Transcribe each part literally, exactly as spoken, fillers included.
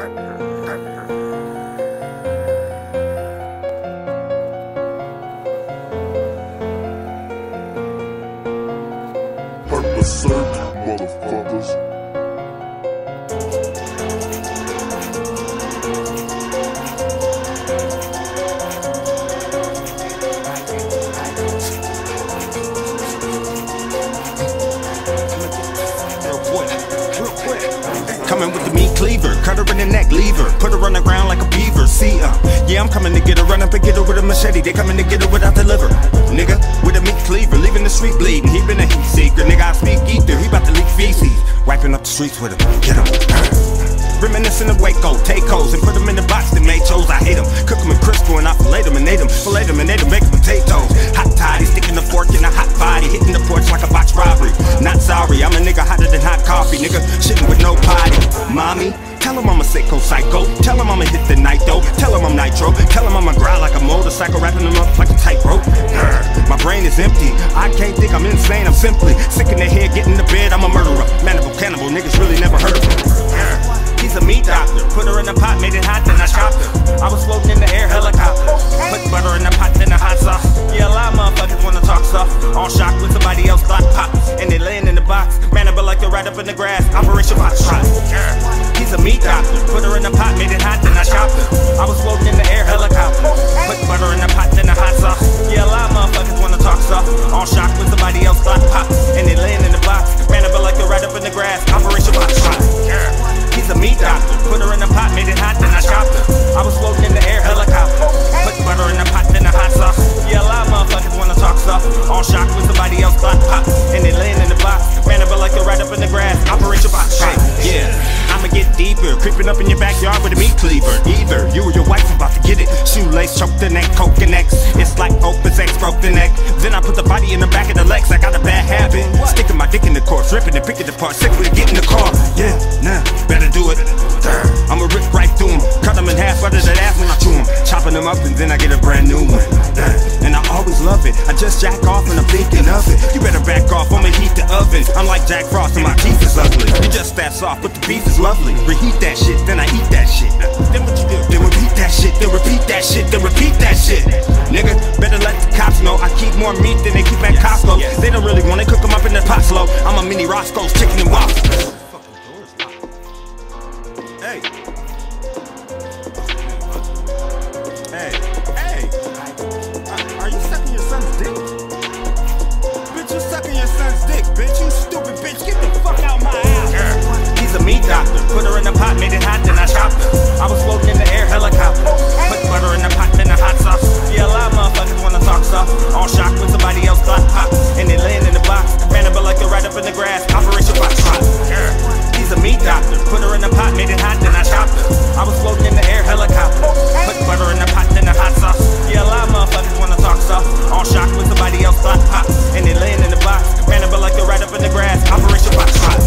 Purple syrup, motherfuckers. Coming with the meat cleaver, cut her in the neck, leave her, put her on the ground like a beaver. See her, yeah, I'm coming to get her, run up and get her with a machete. They coming to get her without the liver, nigga. With a meat cleaver, leaving the street bleeding. He been a heat seeker, nigga. I speak ether, he bout to leak feces, wiping up the streets with him. Get him. Reminiscing of Waco, take hoes and put them in the box that made chose. I hate them, cook them in crisco and I fillet them and ate them, fillet them and ate them, baked potatoes. Hot toddy, sticking the fork in a hot body, hitting the porch like a box robbery. Not sorry, I'm a nigga hotter than hot coffee, nigga, shitting with no potty. Mommy, tell him I'm a sicko psycho, tell him I'ma hit the night though, tell him I'm nitro, tell him I'ma grind like a motorcycle, wrapping them up like a tightrope. My brain is empty, I can't think, I'm insane, I'm simply sick in the head, get in the bed, I'm a murderer. Mandible cannibal, niggas really never heard of him. He's a meat doctor, put her in the pot, made it hot, then I chopped her. I was floating in the air, helicopter, put butter in the pot, then the hot sauce. Yeah, a lot of motherfuckers wanna talk soft, all shocked when somebody else got popped, and they laying in the box, man, but like they're right up in the grass, Operation Hot Shot. He's a meat doctor, put her in the pot, made it hot, then I chopped her. I was floating in the air, helicopter, put butter in the pot, then the hot sauce. Yeah, a lot of motherfuckers wanna talk soft, all shocked when somebody else got popped, and they laying in the box, man, but like they're right up in the grass, Operation Hot Shot. He's a meat doctor, put her in the pot, made it hot, then I chopped her. I was floating in the air, helicopter, put butter in the pot, then the hot sauce. Yeah, a lot of motherfuckers wanna talk soft, all shocked when somebody else got popped, and they laying in the box, man, but like they're right up in the grass, Operation Hot Shot. Yeah, I'ma get deeper, creeping up in your backyard with a meat cleaver. Either you or your wife about to get it, shoelace, choke the neck, coke and X. It's like Opus X broke the neck. Then I put the body in the back of the legs. I got a bad habit, sticking my dick in the corpse, ripping and picking it apart, sick with it, get in the car. Yeah, nah, better do it. I'ma rip right through him, cut them in half, butter that ass when I chew him, chopping them up and then I get a brand new one. And I always love it, I just jack off and I'm thinking of it. You better back off, I'ma heat the oven. I'm like Jack Frost and my teeth is ugly. You just that soft, but the beef is lovely. Reheat that shit, then I eat that shit. Then what you do? Then repeat that shit, then repeat that shit, then repeat that shit. Nigga, better let the cops know I keep more meat than they keep at Costco. They don't really want it, cook them up in the pot slow. I'm a mini Roscoe's chicken and waffles. Hey. Hey. Hey. Are, are you sucking your son's dick? Bitch, you sucking your son's dick, bitch. You stupid bitch. Get the fuck out my ass. He's a meat doctor. Put her in the pot, made it hot, then I chopped her. I was floating in the air, helicopter. Put butter in the pot, then the hot sauce. Yeah, a lot of motherfuckers wanna talk soft, all shocked when somebody else got popped, and they laying in the box, man, but like they're right up in the grass, Operation Hot Shot. He's a meat doctor, put her in the pot, made it hot, then I chopped her. I was floating in the air, helicopter, put butter in the pot, then the hot sauce. Yeah, a lot of motherfuckers wanna talk soft, all shocked when somebody else got popped, and they laying in the box, man, but like they're right up in the grass, Operation Hot Shot.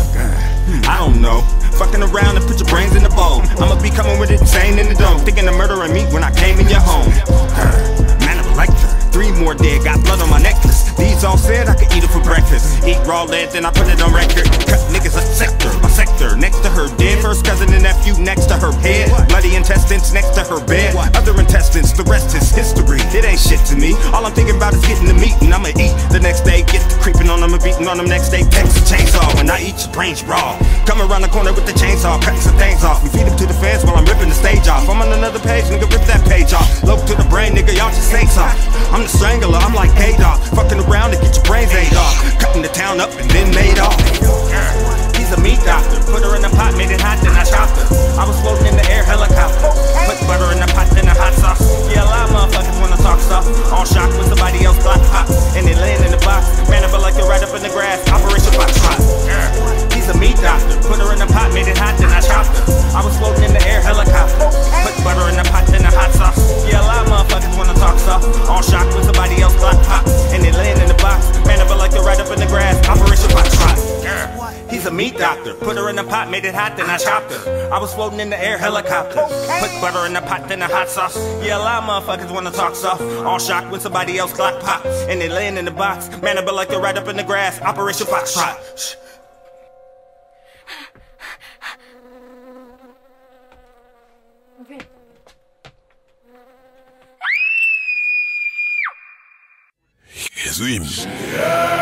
I don't know, fucking around and put your brains in the bowl. I'ma be coming with it insane in the dome, thinking of murdering me when I came in your home. Man, I'm like three more dead, got blood on my necklace. These all said I could eat it for breakfast. Eat raw lead, then I put it on record. Cut niggas a sector, my sector, next to her dead. First cousin and nephew next to her head. Bloody intestines next to her bed. Other intestines, the rest is history. It ain't shit to me. All I'm thinking about is getting the meat and I'ma eat the next day. Get to creeping on them and beating on them next day. Texas chainsaw when I eat your brains raw. Come around the corner with the chainsaw, cutting some things off. We feed them to the fans while I'm ripping the stage off. I'm on another page, nigga, rip that page off. Low to the brain, nigga, y'all just say soft. I'm the strangler, I'm like Adolf. Fucking around and get your brains ate off. Cutting the town up and then made off. He's a meat doctor, put her in the pot, made it hot, then I chopped her. I was floating in the air, helicopter. Put butter in the pot, then the hot sauce. Yeah, a lot of motherfuckers wanna talk soft, all shocked when somebody else got popped, and they laying in the box, man, but like they're right up in the grass, Operation Hot Shot. He's a meat doctor, put her in the pot, made it hot, then I chopped her. I was floating in the air, helicopter. Put butter in the pot, then the hot sauce. Yeah, a lot of motherfuckers wanna talk soft, all shocked when somebody else got popped, and they laying in the box, man, but like they're right up in the grass, Operation Hot Shot. He's a meat doctor, put her in the pot, made it hot, then I chopped her. I was floating in the air, helicopter. Put butter in the pot, then the hot sauce. Yeah, a lot of motherfuckers wanna talk soft, all shocked when somebody else got popped, and they laying in the box, man, but like they're right up in the grass, Operation Hot Shot. PURPLESYRUP.